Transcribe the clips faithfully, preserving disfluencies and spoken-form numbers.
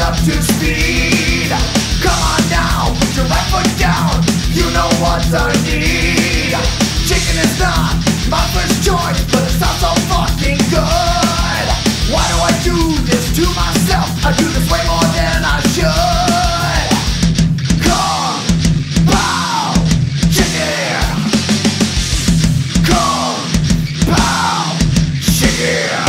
up to speed. Come on now, put your right foot down. You know what I need. Chicken is not my first choice, but it sounds so fucking good. Why do I do this to myself? I do this way more than I should. Come, pow, chicken. Come, pow, chicken.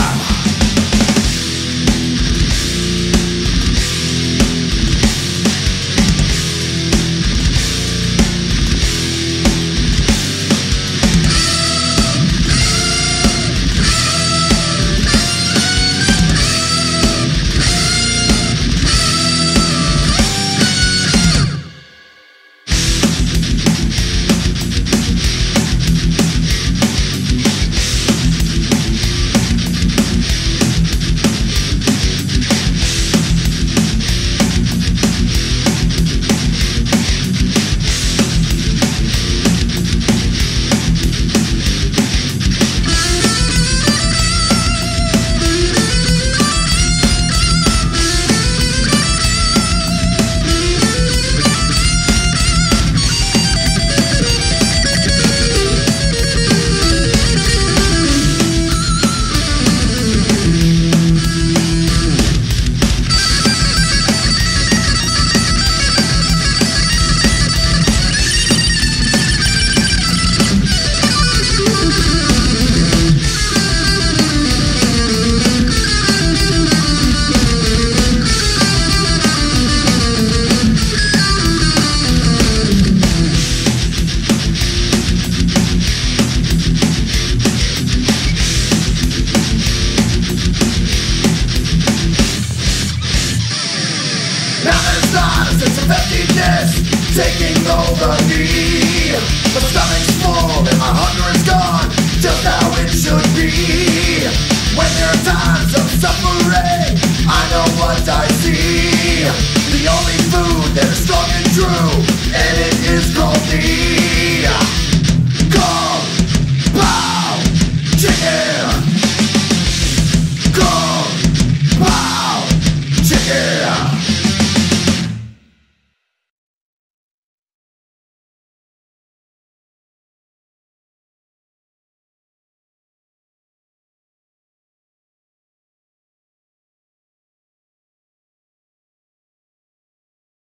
Now there's not a sense of emptiness taking over me. My stomach's full and my hunger is gone, just how it should be. When there are times of suffering, I know what I see.